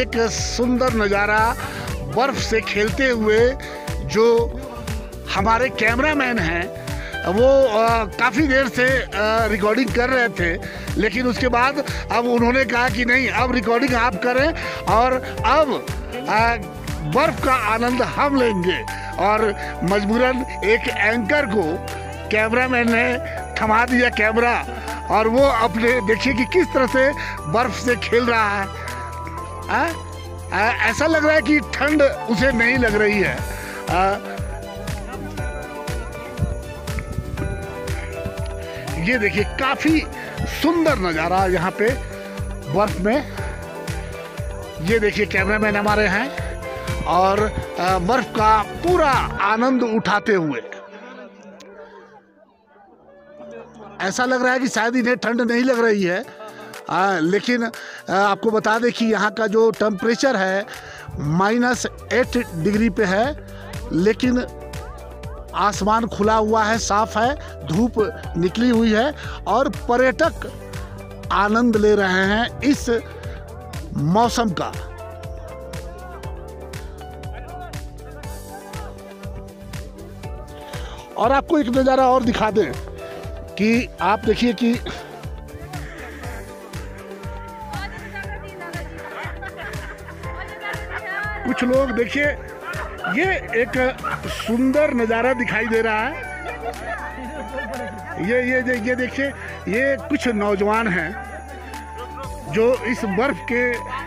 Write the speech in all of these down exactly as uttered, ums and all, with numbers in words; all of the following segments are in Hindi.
एक सुंदर नज़ारा बर्फ़ से खेलते हुए जो हमारे कैमरामैन हैं वो काफ़ी देर से रिकॉर्डिंग कर रहे थे, लेकिन उसके बाद अब उन्होंने कहा कि नहीं, अब रिकॉर्डिंग आप करें और अब बर्फ़ का आनंद हम लेंगे। और मजबूरन एक एंकर को कैमरामैन ने थमा दिया कैमरा और वो अपने देखिए कि किस तरह से बर्फ़ से खेल रहा है। आ? आ, ऐसा लग रहा है कि ठंड उसे नहीं लग रही है। आ, ये देखिए काफ़ी सुंदर नज़ारा यहाँ पे बर्फ़ में। ये देखिए कैमरामैन हमारे हैं और बर्फ़ का पूरा आनंद उठाते हुए। ऐसा लग रहा है कि शायद इन्हें ठंड नहीं लग रही है, आ, लेकिन आ, आपको बता दें कि यहाँ का जो टेम्परेचर है माइनस एट डिग्री पे है, लेकिन आसमान खुला हुआ है, साफ है, धूप निकली हुई है और पर्यटक आनंद ले रहे हैं इस मौसम का। और आपको एक नज़ारा और दिखा दें कि आप देखिए कि कुछ लोग देखिए, ये एक सुंदर नज़ारा दिखाई दे रहा है। ये ये ये देखिए, ये कुछ नौजवान हैं जो इस बर्फ के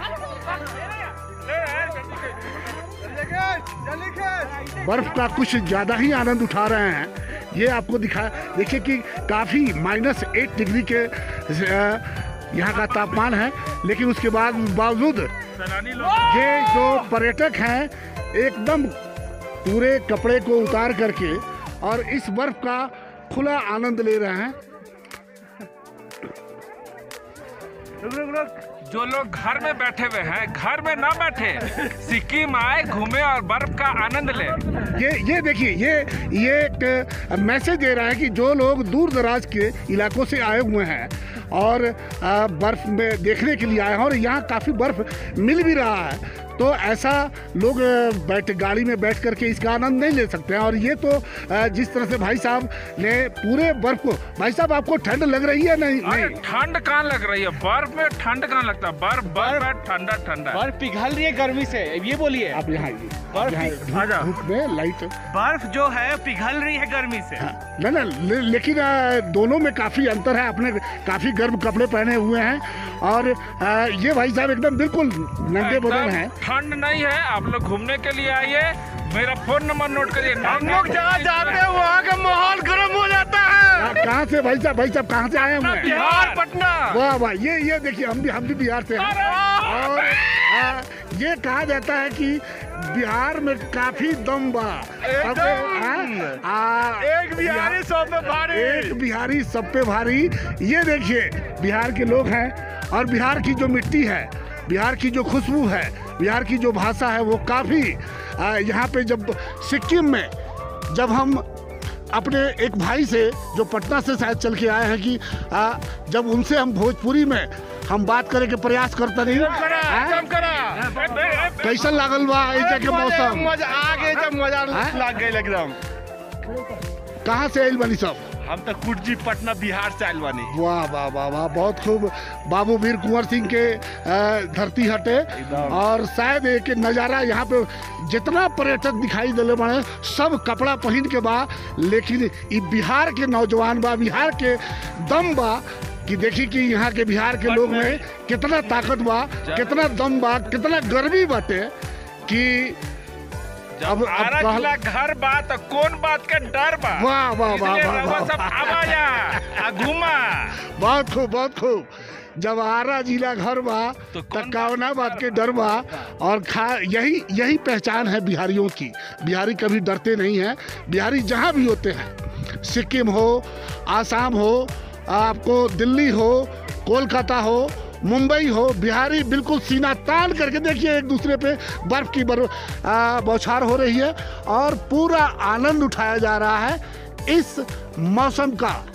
बर्फ का कुछ ज़्यादा ही आनंद उठा रहे हैं। ये आपको दिखा देखिए कि काफ़ी माइनस एट डिग्री के यहाँ का तापमान है, लेकिन उसके बाद बावजूद ये जो पर्यटक हैं एकदम पूरे कपड़े को उतार करके और इस बर्फ का खुला आनंद ले रहे हैं। जो लोग घर में बैठे हुए हैं, घर में ना बैठे, सिक्किम आए, घूमे और बर्फ का आनंद ले। ये ये देखिए, ये ये एक मैसेज दे रहा है कि जो लोग दूर दराज के इलाकों से आए हुए हैं और बर्फ में देखने के लिए आए हैं और यहाँ काफ़ी बर्फ मिल भी रहा है, तो ऐसा लोग बैठ गाड़ी में बैठ करके इसका आनंद नहीं ले सकते हैं। और ये तो जिस तरह से भाई साहब ने पूरे बर्फ को, भाई साहब आपको ठंड लग रही है? नहीं नहीं, ठंड कहाँ लग रही है, बर्फ में ठंड कहाँ लगता है? बर्फ बर्फ है, ठंडा ठंडा बर्फ पिघल रही है गर्मी से। ये बोलिए आप यहाँ आइए, बर्फ धूप में लाइट बर्फ जो है पिघल रही है गर्मी से। हाँ, ना ना ले, लेकिन दोनों में काफ़ी अंतर है। आपने काफ़ी गर्म कपड़े पहने हुए हैं और ये भाई साहब एकदम बिल्कुल नंगे बदन हैं। ठंड नहीं है, आप लोग घूमने के लिए आइए, मेरा फोन नंबर नोट करिए। हम लोग जहाँ जाते हैं वहाँ का माहौल गर्म हो जाता है। कहाँ से भाई साहब भाई साहब कहाँ से आए हैं? बिहार, पटना। वाह वाह, ये ये देखिए, हम भी हम भी बिहार से हैं और आ, ये कहा जाता है कि बिहार में काफी दम बा। एक बिहारी सब पे भारी, एक बिहारी सब पे भारी। ये देखिए बिहार के लोग हैं और बिहार की जो मिट्टी है, बिहार की जो खुशबू है, बिहार की जो भाषा है, वो काफ़ी यहाँ पे जब सिक्किम में जब हम अपने एक भाई से जो पटना से शायद चल के आए हैं कि आ, जब उनसे हम भोजपुरी में हम बात करे के प्रयास करता नहीं, कैसा लागल बा ऐसे के मौसम? मजा आ गए, जब मजा लग गए एकदम। कहाँ से आइल बनी सब? हम तो कुर्जी पटना बिहार से आइल बानी। वाह वाह वाह वाह, बहुत खूब। बाबू वीर कुंवर सिंह के धरती हटे और शायद एक नज़ारा यहाँ पे जितना पर्यटक दिखाई दिले बने सब कपड़ा पहन के बा, लेकिन ये बिहार के नौजवान बा, बिहार के दम बा कि देखी कि यहाँ के बिहार के लोग में कितना ताकत बा, कितना दम बा, कितना गर्मी बाटे कि अब अब घर बात कौन बात का डर बा। वाह वाह वाह वाह, सब आवाजा घुमा। बहुत खूब बहुत खूब। जब आरा जिला घर बा तो कौना बात के डर बा। और खा यही यही पहचान है बिहारियों की। बिहारी कभी डरते नहीं हैं। बिहारी जहाँ भी होते हैं, सिक्किम हो, आसाम हो, आपको दिल्ली हो, कोलकाता हो, मुंबई हो, बिहारी बिल्कुल सीना तान करके देखिए एक दूसरे पे बर्फ़ की बौछार हो रही है और पूरा आनंद उठाया जा रहा है इस मौसम का।